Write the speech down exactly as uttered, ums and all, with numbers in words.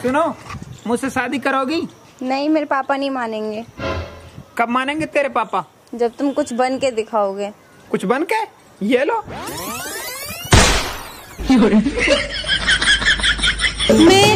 सुनो, मुझसे शादी करोगी? नहीं, मेरे पापा नहीं मानेंगे। कब मानेंगे तेरे पापा? जब तुम कुछ बन के दिखाओगे। कुछ बन के? ये लो। मैं